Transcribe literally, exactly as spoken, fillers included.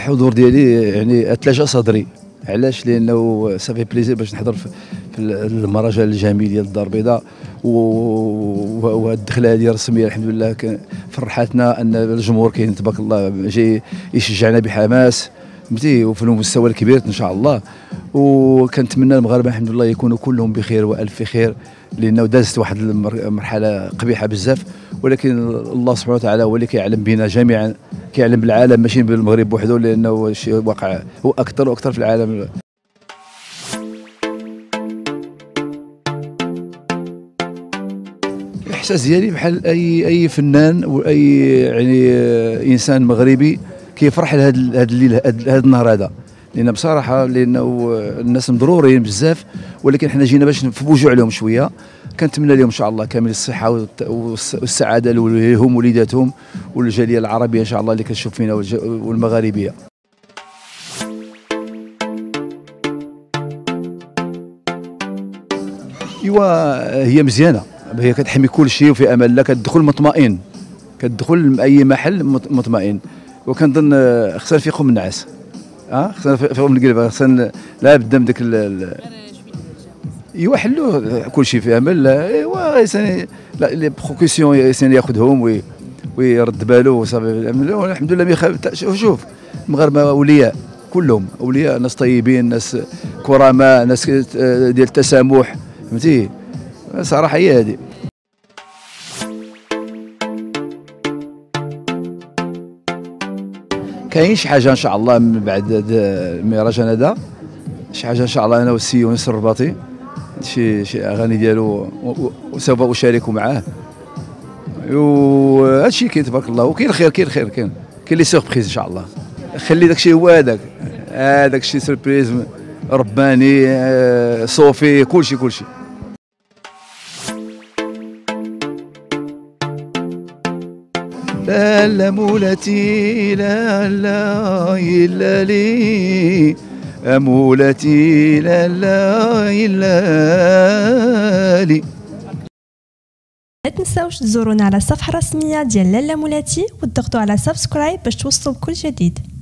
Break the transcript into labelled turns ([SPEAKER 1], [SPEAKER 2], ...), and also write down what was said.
[SPEAKER 1] الحضور ديالي يعني اتلاشى صدري. علاش؟ لانه صافي بليزير باش نحضر في المهرجان الجميل ديال الدار البيضاء، وهاد الدخله هذه رسميه الحمد لله. فرحتنا ان الجمهور كاين تبارك الله جاي يشجعنا بحماس فهمتي، وفي المستوى الكبير ان شاء الله. وكنتمنى المغاربه الحمد لله يكونوا كلهم بخير والف خير، لانه دازت واحد المرحله قبيحه بزاف، ولكن الله سبحانه وتعالى هو اللي كيعلم بنا جميعا، كيعلم بالعالم ماشي بالمغرب وحده، لانه شيء واقع هو اكثر واكثر في العالم. الاحساس ديالي بحال اي اي فنان واي يعني انسان مغربي كيفرح لهذا هذا الليل هذا النهار هذا، لان بصراحه لانه الناس مضرورين بزاف، ولكن حنا جينا باش نفوجوا عليهم شويه. كنتمنى لهم ان شاء الله كامل الصحه والسعاده لهم وليداتهم والجاليه العربيه ان شاء الله اللي كتشوف فينا والمغاربيه. ايوا هي مزيانه، هي كتحمي كل شيء وفي امان الله، كتدخل مطمئن، كتدخل اي محل مطمئن. وكنظن خصنا نفيقوا من النعاس، اه خصنا نفيقوا من القلب، خصنا لا بد من ديك ايوا حلوا كل شيء في امان الله. ايوا انسان لي بروكسيون الانسان ياخذهم ويرد باله وصافي الحمد لله. شوف المغاربه اولياء كلهم اولياء، ناس طيبين، ناس كرماء، ناس ديال التسامح فهمتي. صراحه هي هذه. كاين شي حاجه ان شاء الله من بعد المهرجان هذا، شي حاجه ان شاء الله انا والسي يونس الرباطي، شي شي اغاني ديالو وسوف اشارك معاه، وهذا الشيء كاين تبارك الله. وكاين الخير كاين الخير كاين كاين لي سوربريز ان شاء الله. خلي داك الشيء هو هذاك هذاك الشيء سوربريز رباني صوفي كلشي كلشي. لا لا مولاتي لا لا إلا لي، مولاتي لا لا إلا لي.
[SPEAKER 2] لا تنساوش تزورونا على الصفحة الرسمية ديال لالا مولاتي وتضغطوا على سبسكرايب باش توصلوا بكل جديد.